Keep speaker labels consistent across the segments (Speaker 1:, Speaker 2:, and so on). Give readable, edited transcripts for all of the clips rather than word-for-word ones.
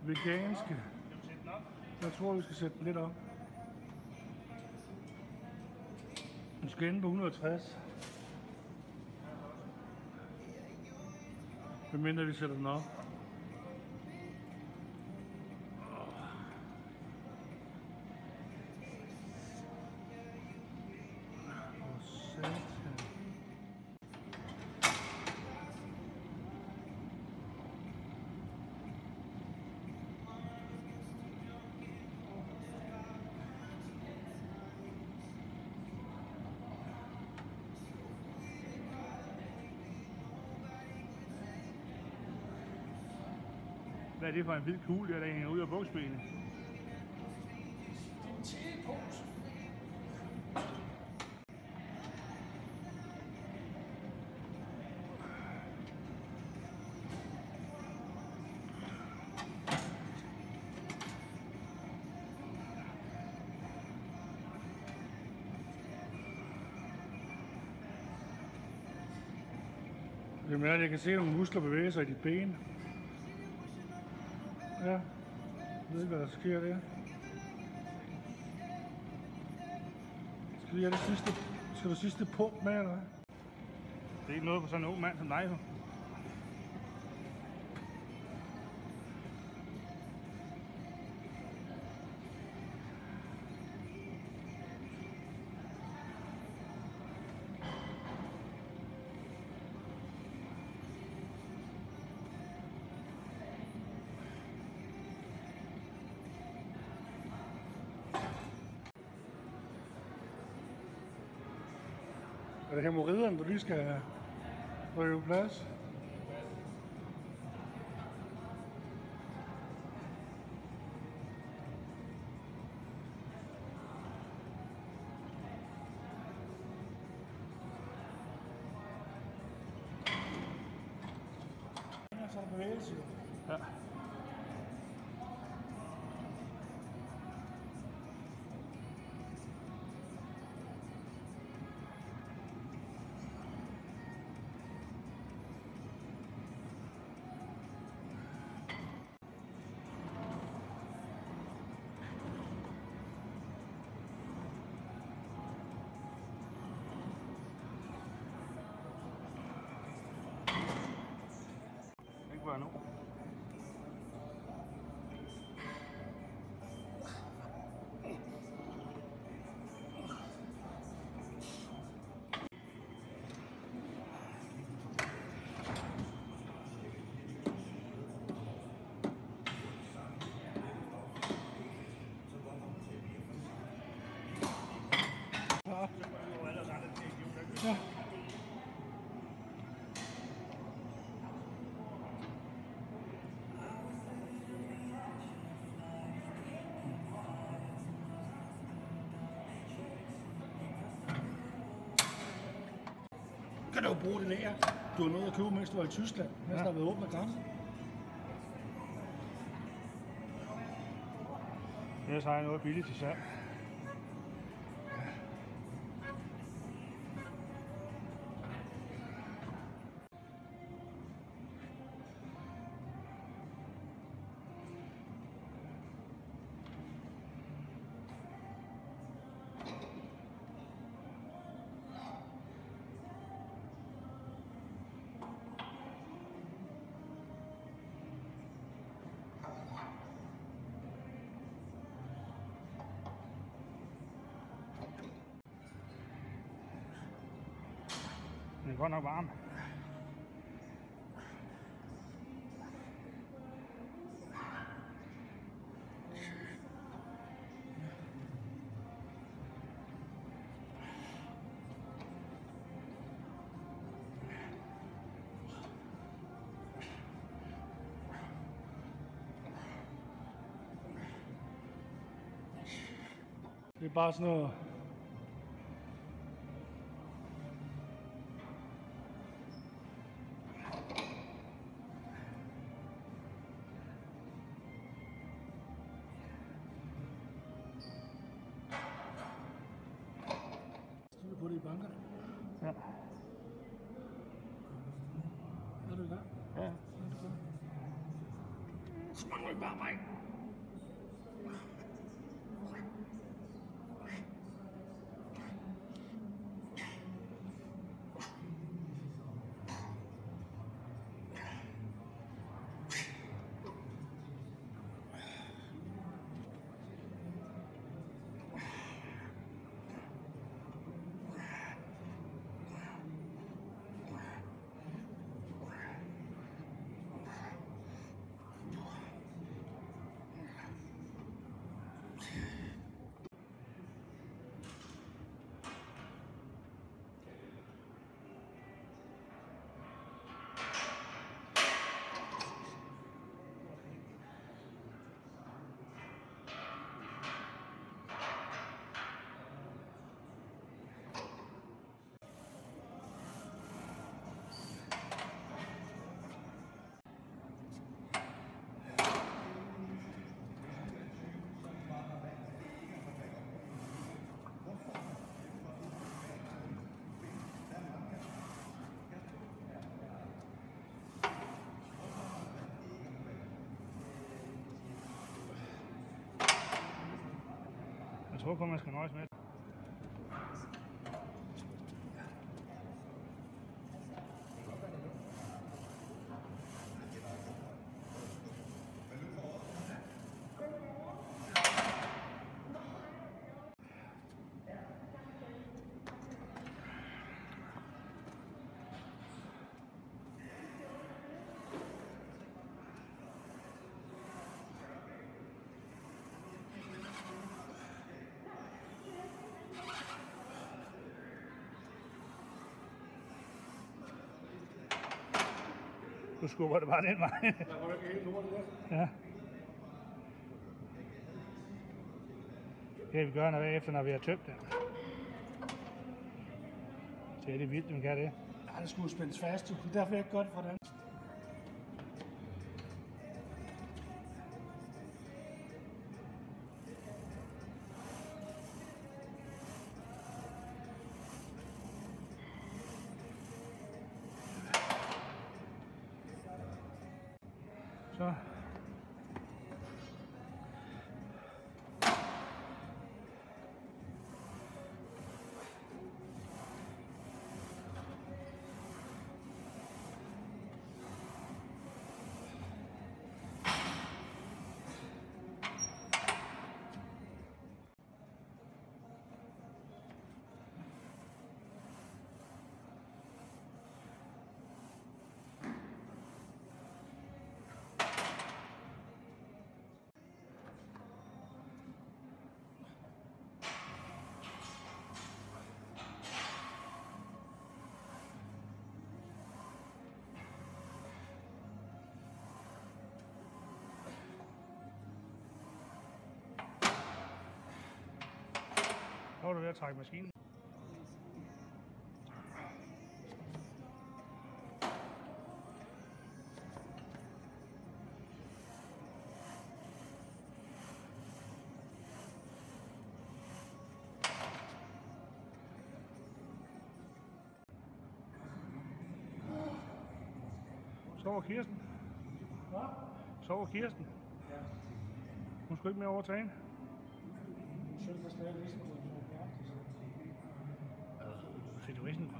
Speaker 1: veganske. Jeg tror, vi skal sætte den lidt op. Den skal ende på 160. Medmindre vi sætter den op. Hvad er det for en hvid kugle, der hænger ud af buksbenet?
Speaker 2: Det er en tepose.
Speaker 1: Jamen, jeg kan se nogle muskler bevæge sig i dit ben. Ja, jeg ved ikke, hvad der sker der. Skal vi have det sidste, skal du sidste punkt med, eller hvad? Det er ikke noget for sådan en ung mand som dig, så. Er det hæmorriderne, du lige skal rykke plads? Så er der bevægelse. Ja. Ikke bare nu. Ja. Kan du jo bruge det der, du har noget at købe, mens du var i Tyskland, mens der har været åbent af grænsen. Ellers har jeg noget billigt til salg. Den er godt nok varm. Det er bare sådan noget. Styr på det i bankerne. Ja. Er du i gang? Ja.
Speaker 2: Så mangler vi bare mig.
Speaker 1: Jeg tror kun, man skal nøjes med. Du skubber det bare den vej.
Speaker 2: Der var ikke helt lortet der.
Speaker 1: Ja. Det kan vi gøre noget efter, når vi har tømt den. Så er det vildt, man kan det.
Speaker 2: Ja, det skulle spændes fast, det er derfor jeg ikke godt fra den.
Speaker 1: Så. Så var du ved at trække maskinen. Sover Kirsten?
Speaker 2: Hvad?
Speaker 1: Sover Kirsten?
Speaker 2: Ja.
Speaker 1: Hun skulle ikke mere overtage hende.
Speaker 2: Hun selv var stadig ligesom på en
Speaker 1: Fik du risengrød?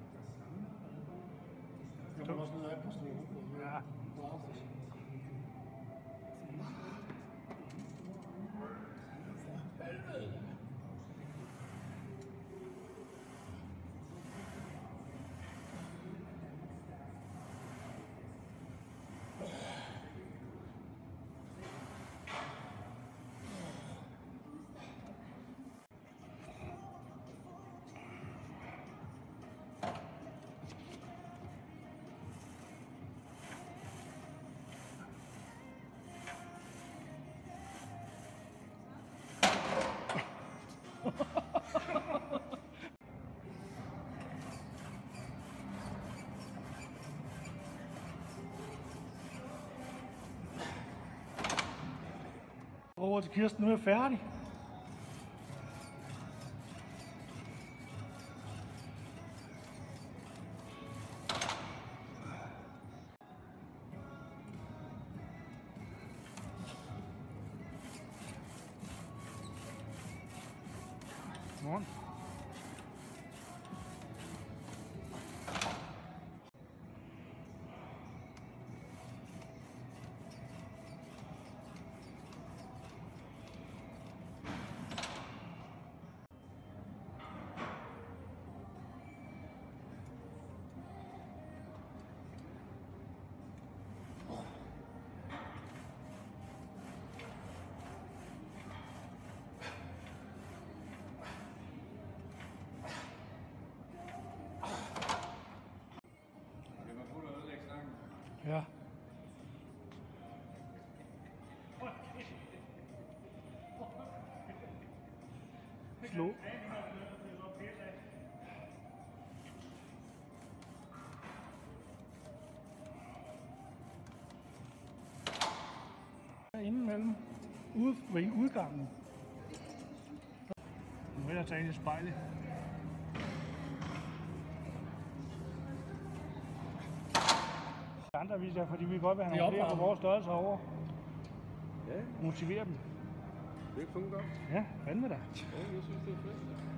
Speaker 2: Jeg var også nede af på store rugbrød.
Speaker 1: Ja.
Speaker 2: På aftes. Over til Kirsten, nu er jeg færdig.
Speaker 1: Morgen. Ja. Slå. Indimellem. Ude ved udgangen. Nu vil jeg tage ind i spejlet. Andre viser, fordi vi godt vil have nogle flere på vores størrelse over.
Speaker 3: Ja.
Speaker 1: Motivere dem.
Speaker 3: Det er fundet godt.
Speaker 1: Ja, fandme da.
Speaker 3: Ja, jeg synes, det er fedt.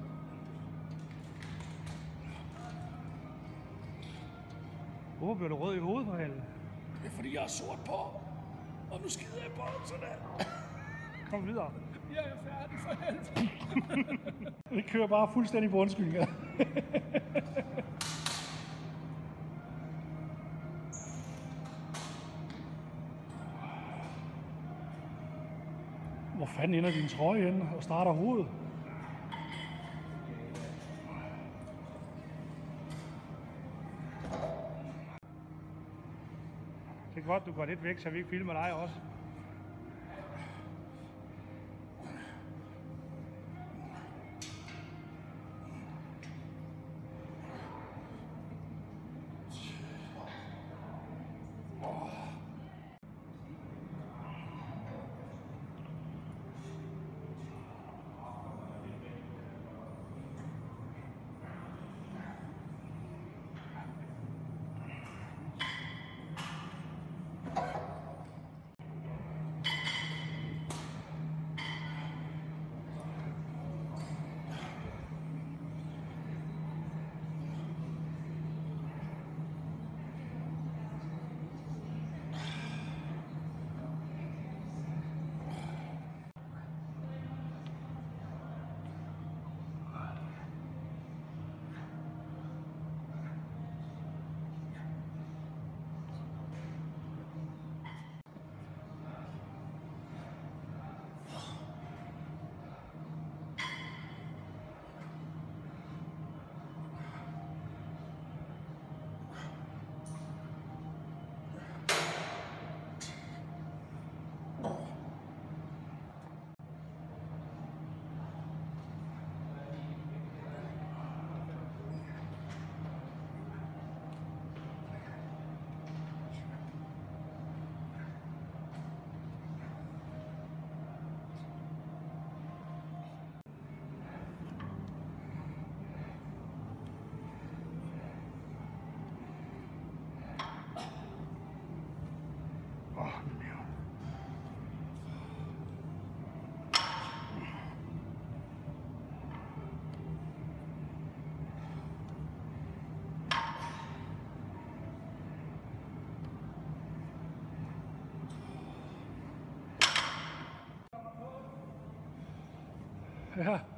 Speaker 1: Hvorfor bliver du rød i hovedet for helvede?
Speaker 2: Det er fordi, jeg er sort på. Og nu skider jeg på sådan.
Speaker 1: Kom videre.
Speaker 2: Jeg er færdig for helvede.
Speaker 1: Vi kører bare fuldstændig på undskyldninger. Hvor fanden ender din trøje henne og starter hovedet? Det er godt, du går lidt væk, så vi ikke filmer dig også. Ja.